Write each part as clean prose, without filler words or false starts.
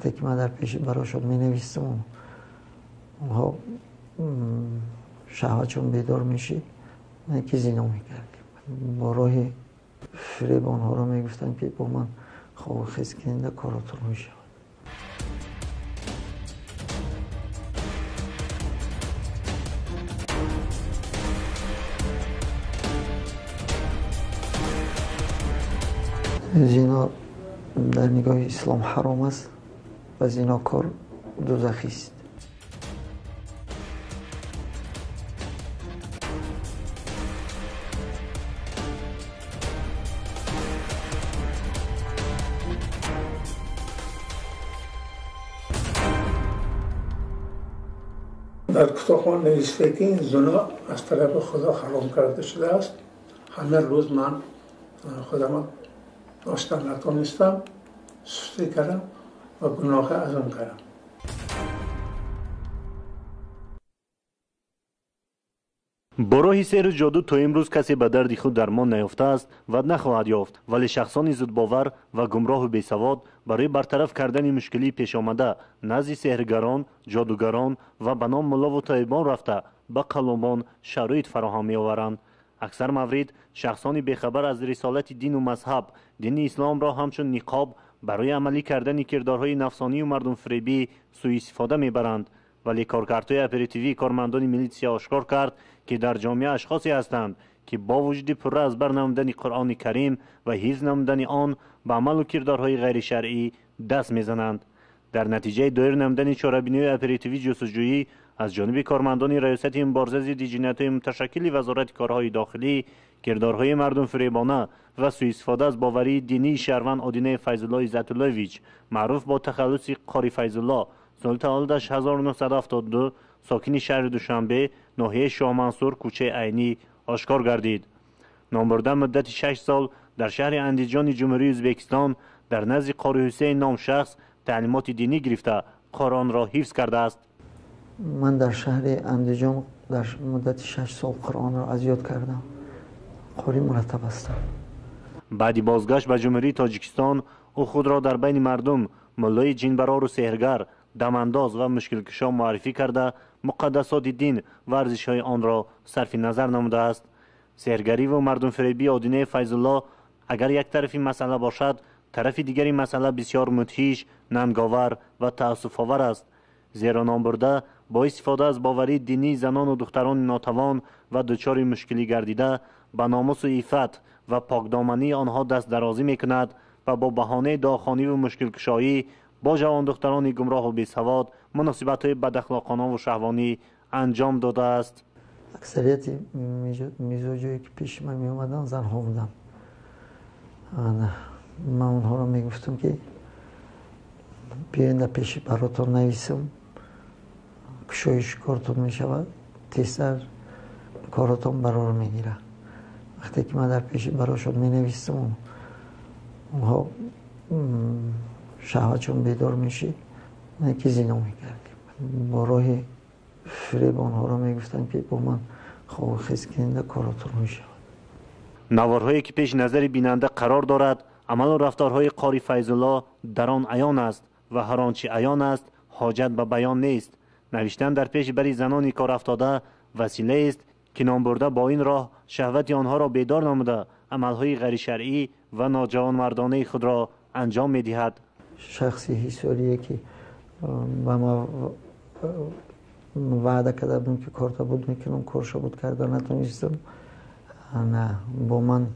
وقتی که من در پیش براشون می نویستم اونها شهوتشون بیدار میشه من یکی زنا میکردیم با راه فریب آنها رو میگفتن که با من خواب خیز کننده کاراتون میشه. زنا در نگاه اسلام حرام است و زناکار دوزخی است. در کتابخوان نوشته که این زنا از طرف خدا حرام کرده شده است. همه روز من خودم داشتم نتونستم سستی کردم و گناه ازم کردم. با راه سحر و جادو تا امروز کسی به درد خود درمان نیافته است و نخواهد یافت، ولی شخصان زودباور و گمراه و بیسواد برای برطرف کردن مشکلی پیش آمده نزد سحرگران، جادوگران و به نام ملا و طبیبان رفته به قلوبان شرایط فراهم می‌آورند. اکثر موارد شخصان بیخبر از رسالت دین و مذهب دین اسلام را همچون نقاب برای عملی کردن کردارهای نفسانی و مردم فریبی سوء استفاده میبرند. ولی کارکردهای اپراتیوی کارمندان میلیسیا آشکار کرد که در جامعه اشخاصی هستند که با وجود پره از بر نمودن قرآن کریم و حفظ نمودن آن به عمل و کردارهای غیر شرعی دست میزنند. در نتیجه دایر نمودن چاره‌بینی اپراتیوی جستجویی از جانب کارمندان ریاست مبارزه ضد جنایت‌های متشکل وزارت کارهای داخلی، کردارهای مردم فریبانه و سوء استفاده از باوری دینی شهروند آدینه فیض‌الله عزت‌الله‌ویچ معروف با تخلص قاری فیض‌الله سال تولدش 1972 ساکن شهر دوشنبه ناحیه شاه منصور کوچه عینی آشکار گردید. نامبرده مدت 6 سال در شهر اندیجان جمهوری ازبکستان در نزد قاری حسین نام شخص تعلیمات دینی گرفته قرآن را حفظ کرده است. من در شهر اندیجان در مدت 6 سال قرآن را از یاد کردم. قاری مرتب هستم. بعد بازگشت به جمهوری تاجیکستان او خود را در بین مردم ملای جنبرار و سحرگر، دمانداز و مشکل کشا معرفی کرده مقدسات دین و ارزش‌های آن را صرف نظر نموده است. سحرگری و مردم فریبی آدینه فیض‌الله اگر یک طرفی مسئله باشد، طرف دیگری مسئله بسیار مدهش، ننگاور و تأسف‌آور است. زیرا نامبرده با استفاده از باوری دینی زنان و دختران ناتوان و دچار مشکلی گردیده به ناموس و عفت و پاکدامنی آنها دست درازی میکند و با بهانه داخانی و مشکل کشایی با جوان دختران گمراه و بیسواد مناسبت‌های بداخلاقانه و شهوانی انجام داده است. اکثریت مزاجی که پیش من می اومدن زنها بودن. من اونها رو میگفتم که بیاین در پیش براتون نویسم، کشایش کارتون میشود، تیزتر کاراتون برار میگیره. وقتی که من در پیش براشون می نویسم اونها شهوتشون بیدار میشه من یکی زنا میکردیم با راه فریب آنها رو میگفتن که با من خواب خیز کننده کاراتون میشود. نوارهایی که پیش نظر بیننده قرار دارد عمل و رفتارهای قاری فیض‌الله در آن عیان است و هر آنچه عیان است حاجت به بیان نیست. نوشتن در پیش بری زنانی کار افتاده وسیله است که نامبرده با این راه شهوت آنها را بیدار نموده عملهای غیر شرعی و ناجوانمردانه خود را انجام میدهد. شخصی حساریه که با ما وعده کرده بودم که کارتا بود میکنم کارشو بود کرده نتونستم. نه با من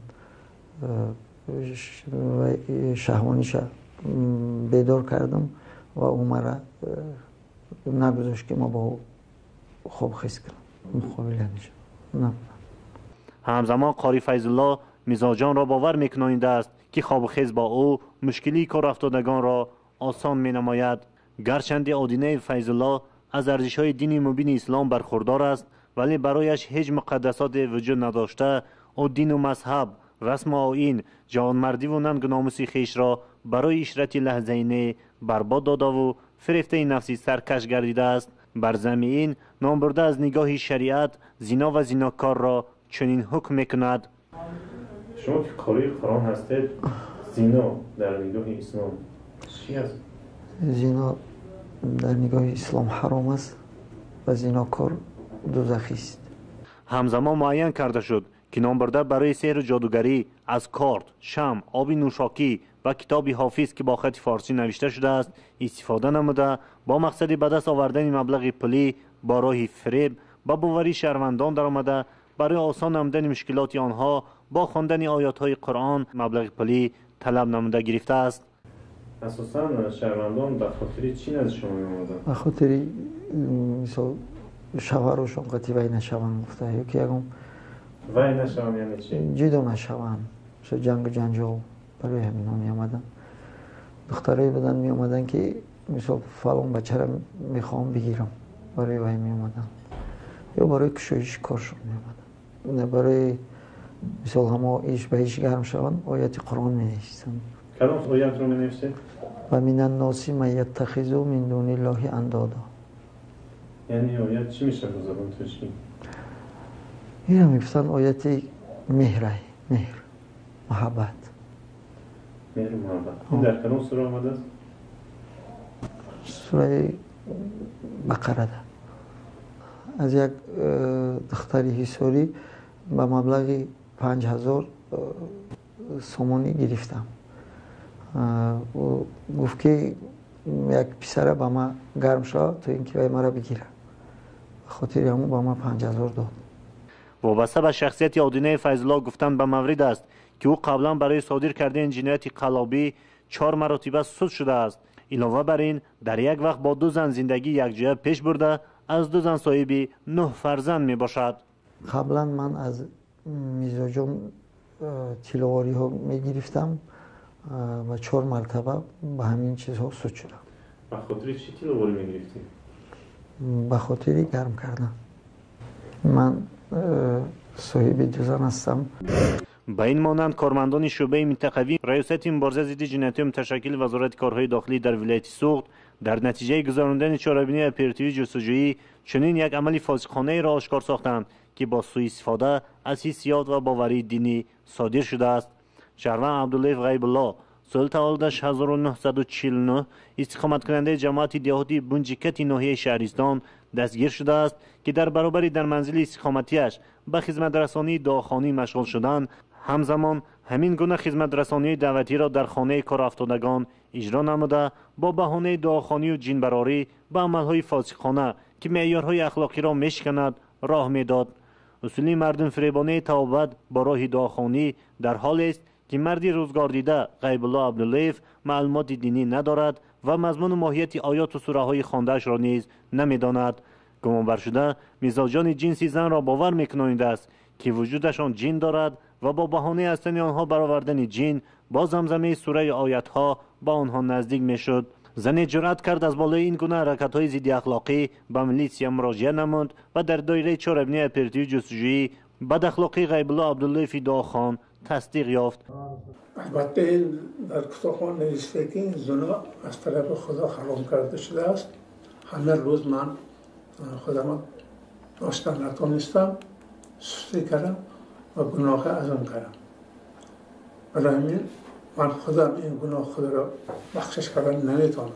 شهوانیش بیدار کردم و او مرا نگذاشت که ما با خوب خیز کنم مقابله نشد. نه. همزمان قاری فیض‌الله مزاجان را باور میکنانیده است که خواب خیز با او مشکلی کار افتادگان را آسان می نماید. گرچند آدینه فیض‌الله از ارزش‌های دین مبین اسلام برخوردار است ولی برایش هیچ مقدسات وجود نداشته او دین و مذهب، رسم و آیین، جوانمردی و ننگ و ناموس خویش را برای عشرت لحظه‌ای برباد داده و فریفته نفسی سرکش گردیده است. بر زمین نامبرده از نگاه شریعت زنا و زناکار را چنین حکم میکند. شما که قاری قرآن هستید زنا در نگاه اسلام چی است؟ زنا در نگاه اسلام حرام است و زناکار دوزخی است. همزمان معین کرده شد که نامبرده برای سحر و جادوگری از کارت، شمع، آب نوشاکی و کتاب حافظ که با خط فارسی نوشته شده است استفاده نموده با مقصد به دست آوردن مبلغ پولی با راه فریب با باوری شهروندان درآمده برای آسان نمودن مشکلات آنها با خواندن آیات‌های قرآن مبلغ پولی طلب نموده گرفته است. اساساً شهروندان به خاطر چی از شما می‌آمدند؟ به خاطر مثلا شوهرشون قطعی وای نشوند گفته یکی یکم وای نشوند یعنی چی؟ جدا نشوند مثلا جنگ و جنجال برای همینا می آمدن. دخترایی بودن می آمدن که مثلا فلان بچه را میخوام بگیرم برای وای می آمدن یا برای کشایش کارشون می آمدن برای مثلا همه ایش به ایش گرم شوند آیت قرآن می نویسند. کدام آیت رو می نویسید؟ و من الناس من یتخذ من دون الله اندادا. یعنی آیت چی میشه به زبان ترکی؟ این هم میگفتن آیت مهر محبت. مهر و محبت. این در کدام سوره آمده است؟ سوره بقره ده. از یک دختری حساری به مبلغ 5000 سومونی گرفتم. و گفت که یک پسره به ما گرم شد تو اینکه وای مرا بگیره. خاطر همون به ما 5000 داد. وابسته به شخصیت آدینه فیض‌الله گفتن به مورد است که او قبلا برای صادر کردن جنایت قلابی 4 مرتبه سود شده است. علاوه بر این در یک وقت با 2 زن زندگی یکجا پیش برده از 2 زن صاحب 9 فرزند می باشد. قبلا من از میزاجم تیلواری ها می گرفتم و 4 مرتبه به همین چیزها سود شدم. به خاطر چی تیلواری می گرفتی؟ به خاطر گرم کردن. من صاحب 2 زن هستم. با این مانند کارمندان شعبه منطقوی ریاست مبارزه ضد جنایت متشکل وزارت کارهای داخلی در ولایت سوخت در نتیجه گذراندن چهاربینی اپراتیوی جستجویی چنین یک عمل فاسقانه را آشکار ساختند که با سوء استفاده از حسیات و باوری دینی صادر شده است. شهروند عبدالله غیب الله سال تولدش 1949 استقامت کننده جماعت دهاتی بنجکت ناحیه شهرستان دستگیر شده است که در برابر در منزل استقامتیش به خدمت رسانی دعاخوانی مشغول شدند. همزمان همین گونه خدمت رسانی دعوتی را در خانه کار افتادگان اجرا نموده با بهانه دعاخوانی و جنبراری به عملهای فاسقانه که معیارهای اخلاقی را میشکند راه میداد. اصولی مردم فریبانه توبت با راه دعاخوانی در حال است که مردی روزگار دیده غیب الله عبداللهیف معلومات دینی ندارد و مضمون و ماهیت آیات و سوره های خوانده‌اش را نیز نمیداند. گمان بر شده میزاجان جنسی زن را باور میکنانیده است که وجودشان جن دارد و با بهانه هستن آنها برآوردن جن با زمزمه سوره آیات ها با آنها نزدیک میشد. زن جرأت کرد از بالای این گونه حرکت های ضد اخلاقی به میلیسیا مراجعه نمود و در دایره چهاربینی اپراتیوی جستجویی بد اخلاقی غیب الله عبداللهیف دعاخوان تصدیق یافت. البته در کتابخوان نوشته که این زنا از طرف خدا حرام کرده شده است. همه روز من خودم داشتن نتونستم سستی کردم و گناه ازم کردم. برای همین من خودم این گناه خود را بخشش کردن نمیتونم.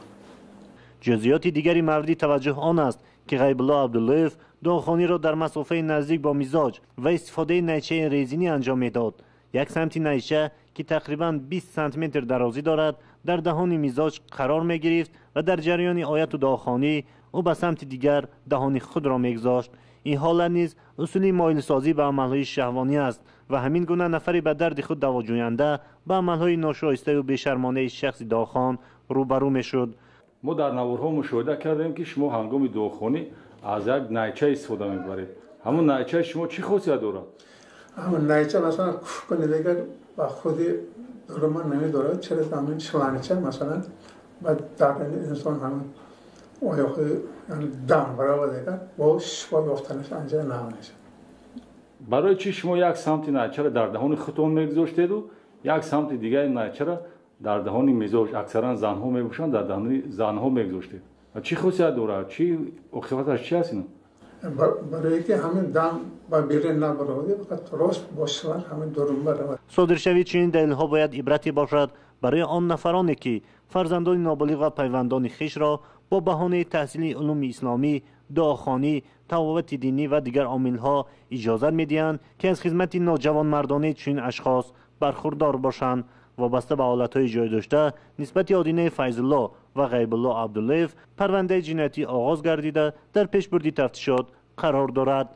جزئیات دیگری مورد توجه آن است که غیب الله عبداللهیف دعاخوانی را در مسافه نزدیک با میزاج و استفاده نیچه ریزینی انجام میداد. یک سمت نیچه که تقریباً 20 سانتی متر درازی دارد در دهان میزاج قرار می گرفت و در جریان آیت و دعاخوانی او به سمت دیگر دهان خود را میگذاشت. این حالت نیز اصولی مایل سازی به عملهای شهوانی است و همین گونه نفری به درد خود دواجوینده به عملهای ناشایسته و بیشرمانه شخص دعاخوان روبرو میشد. ما در نوارها مشاهده کردیم که شما هنگام دعاخوانی از یک نیچه استفاده میبرید. همون نیچه شما چی خاصیت دارد؟ همون نیچه مثلا کف کنید اگر با خود درمان نمیدارد چرا همین شلانچه مثلا و در انسان همون آیاخوی دم برای دیگر با شفا یافتنش انجام نمانشه. برای چی شما یک سمت نیچه را در دهان خودتان میگذاشتید و یک سمت دیگر نیچه را در دهان میزاج اکثرا زنها میگوشند در دهان زنها میگذاشتید؟ چی خاصیت دارد؟ چی عاقبتش چی است اینا؟ برای اینکه همین دم و بیرون نبرده فقط راست باشن همین درون برود. صادر شوی چنین دلیل‌ها باید عبرتی باشد برای آن نفرانی که فرزندان نابالغ و پیوندان خویش را با بهانه تحصیل علوم اسلامی، دعاخوانی، تفاوت دینی و دیگر عامل‌ها اجازه می‌دهند که از خدمت نوجوانمردانه چنین اشخاص برخوردار باشند. وابسته به حالت‌های جای داشته نسبت آدینه فیض الله و غیب الله عبداللهیف پرونده جنایتی آغاز گردیده در پیشبرد تفتیشات قرار دارد.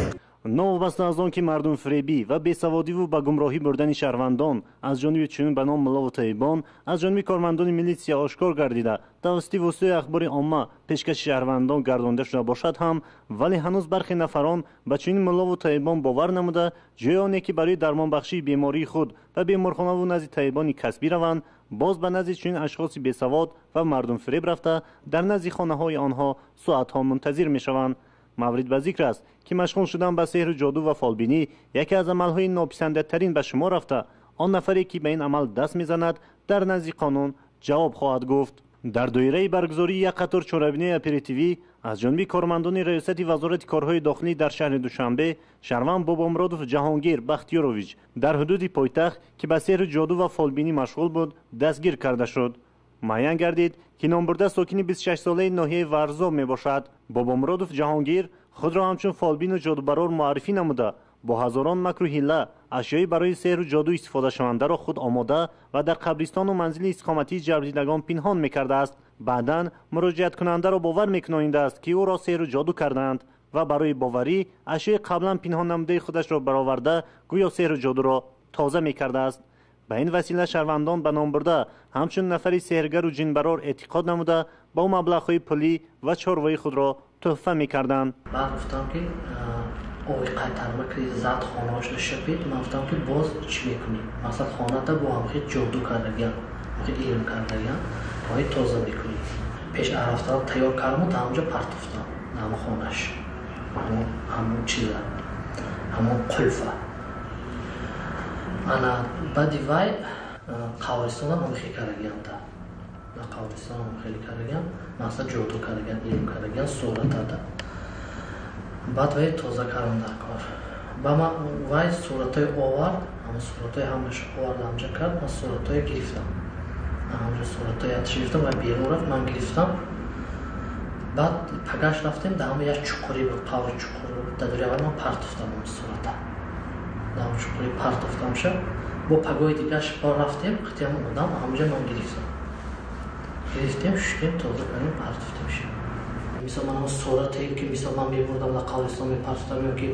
نوابسته از آن که مردم فریبی و بیسوادی و به گمراهی بردن شهروندان از جانب چنین به نام ملا و طیبان از جانب کارمندان میلیسیا آشکار گردیده توسط وسایل اخبار عامه پیشکش شهروندان گردانده شده باشد هم، ولی هنوز برخی نفران به چنین ملا و طیبان باور نموده جای آنی که برای درمان بخشی بیماری خود و بیمارخانه و نزد طیبان کسبی روند، باز به نزد چنین اشخاص بیسواد و مردم فریب رفته در نزد خانه های آنها ساعتها منتظر می شوند. مورد به ذکر است که مشغول شدن به سحر جادو و فالبینی یکی از عملهای ناپسنده ترین به شما رفته. آن نفری که به این عمل دست میزند در نزد قانون جواب خواهد گفت. در دایره برگزاری یک قطار چهاربینی اپریتیوی از جانب کارمندان ریاست وزارت کارهای داخلی در شهر دوشنبه، شهروند بابامرادوف جهانگیر بختیاروویچ در حدود پایتخت که به سحر جادو و فالبینی مشغول بود دستگیر کرده شد. معین گردید که نامبرده ساکن 26 ساله ناحیه ورزا می باشد. بابامرادوف جهانگیر خود را همچون فالبین و جادوبرار معرفی نموده با هزاران مکر و حیله اشیای برای سحر و جادو استفاده شونده را خود آماده و در قبرستان و منزل استقامتی جبردیدگان پنهان میکرده است. بعداً مراجعت کننده را باور میکنانیده است که او را سحر و جادو کردند و برای باوری اشیای قبلا پنهان نموده خودش را برآورده گویا سحر و جادو را تازه میکرده است. به این وسیله شهروندان به نام برده همچون نفری سحرگر و جنبرار اعتقاد نموده با مبلغ‌های پولی و چاروایی خود را تحفه میکردند. بعد گفتم که اوی قطر مکری زد خانه‌اش نشپید. من گفتم که باز چی میکنی؟ مثلا خانه تا با هم خیلی جادو کردگیان خیلی علم کردگیان باید تازه میکنی. پیش عرفتا تیار کردم و تا همونجا پرتفتم همون خانه‌اش همون چیزه همون قلفه. انا بعدی وای قبرستان هم خیلی کردگیان تا در قبرستان هم خیلی کردگیان مثلا جادو کردگیان علم کردگیان صورت داده. بعد وای تازه کردم در کار با من وای صورتای آورد اما صورتای همش آورد همجا کرد. من صورتای گرفتم همجا صورتای اتش گرفتم و بیرون رفت من گرفتم. بعد پگاش رفتیم در همه یک چکوری بود قبر چکوری بود در دوری اول من پرتفتم اون صورتا در همون چکوری پرتفتم شد با پگای دیگرش بار رفتیم خطی همون آدم همجا من گرفتیم شدیم تازه کنیم پرتفتیم شد. مثلا من صورتی که مثلا من میبردم در قبرستان میپرستم یا که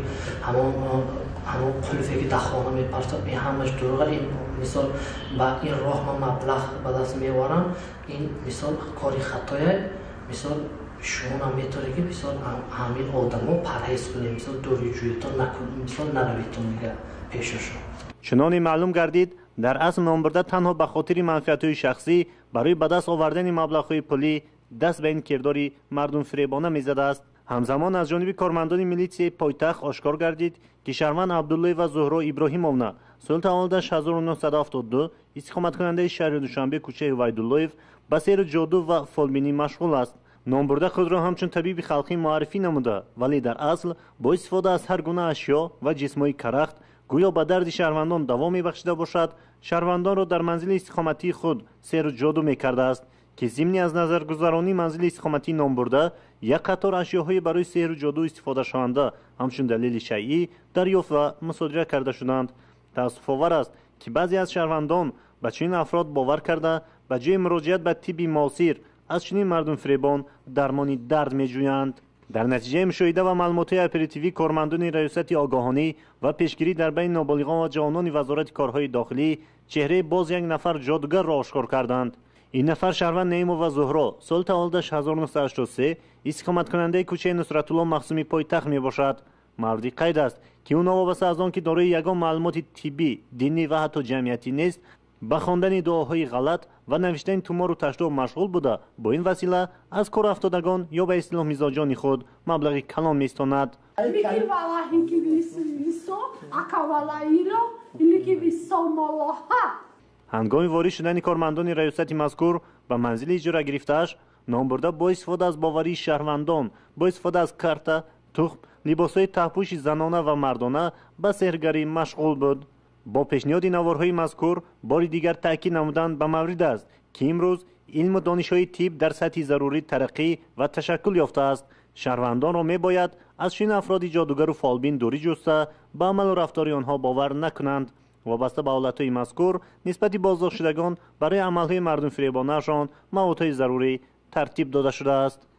همون قلفی که در خانه میپرستم این همش دروغه. این مثال با این راه من مبلغ به دست میوارم این مثال کاری خطایه. مثال شما هم میتونه که مثال همین آدم ها پرهیز کنیم مثال دوری جویتان نکنیم مثال نرویتان میگه پیششون. چنانی معلوم گردید در اصل نامبرده تنها به خاطر منفعت‌های شخصی برای به دست آوردن مبلغ‌های پولی دست به این کرداری مردم فریبانه میزده است. همزمان از جانب کارمندان میلیسیای پایتخت آشکار گردید که شهروند عبدالله و زهرا ابراهیمونا سال تولدش 1972 استقامت کننده شهر دوشنبه کوچه ویداللهیف به سحر جادو و فالبینی مشغول است. نامبرده خود را همچون طبیب خلقی معرفی نموده ولی در اصل با استفاده از هر گونه اشیا و جسمای کرخت گویا به درد شهروندان دوا میبخشیده باشد. شهروندان را در منزل استقامتی خود سحر و جادو میکرده است که ضمن از نظر گذرانی منزل استقامتی نامبرده یک قطار اشیاهای برای سحر و جادو استفاده شونده همچون دلیل شیعی دریافت و مصادره کرده شدند. تأسف آور است که بعضی از شهروندان به چنین افراد باور کرده به جای مراجعت به طب معاصر از چنین مردم فریبان درمانی درد میجویند. در نتیجه مشاهده و معلومات اپریتیوی کارمندان ریاست آگاهانی و پیشگیری در بین نابالغان و جوانان وزارت کارهای داخلی چهره باز یک نفر جادوگر را آشکار کردند. این نفر شهروند نیما و زهرا سال تولدش 1983 استقامت کننده کوچه نصرت الله مخزومی پایتخت می باشد. مردی قید است که او وابسته از آن که دارای یگان معلومات طبی، دینی و حتی جمعیتی نیست به خواندن دعاهای غلط و نوشتن تومار و تشدید مشغول بوده با این وسیله از کار افتادگان یا به اصطلاح میزاجان خود مبلغ کلان میستاند. هنگام وارد شدن کارمندان ریاست مذکور به منزل اجاره گرفته‌اش نامبرده با استفاده از باوری شهروندان با استفاده از کارت، تخم، لباسهای تحپوش زنانه و مردانه به سحرگری مشغول بود. با پیشنهاد نوارهای مذکور بار دیگر تاکید نمودند به مورد است که امروز علم و دانش‌های طب در سطح ضروری ترقی و تشکل یافته است. شهروندان را می‌باید از چنین افراد جادوگر و فالبین دوری جسته به عمل و رفتار آنها باور نکنند. وابسته به حالت‌های مذکور نسبت بازداشت شدگان برای عمل‌های مردم فریبانه‌شان موادهای ضروری ترتیب داده شده است.